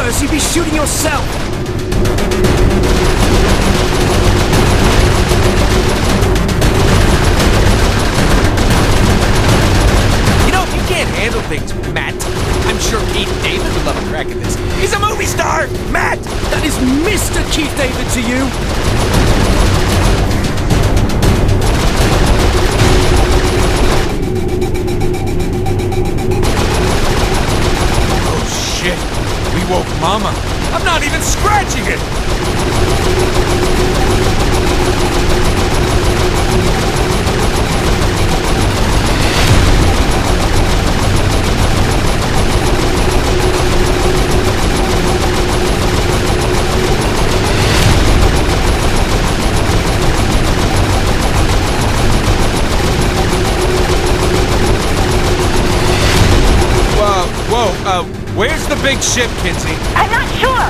worse, you'd be shooting yourself! You know, if you can't handle things, Matt, I'm sure Keith David would love a crack at this. He's a movie star! Matt! That is Mr. Keith David to you! We woke Mama. I'm not even scratching it! Where's the big ship, Kinsey? I'm not sure!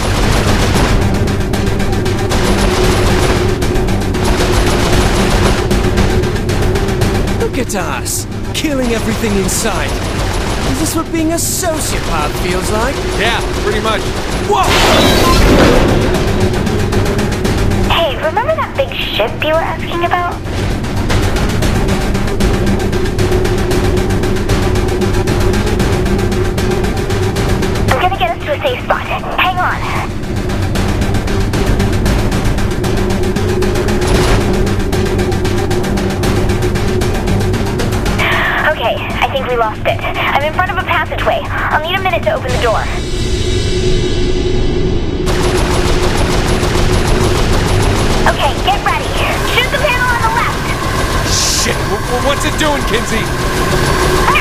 Look at us, killing everything in sight. Is this what being a sociopath feels like? Yeah, pretty much. Whoa! Hey, remember that big ship you were asking about? I'm gonna get us to a safe spot. Hang on. Okay, I think we lost it. I'm in front of a passageway. I'll need a minute to open the door. Okay, get ready. Shoot the panel on the left. Shit, what's it doing, Kinsey?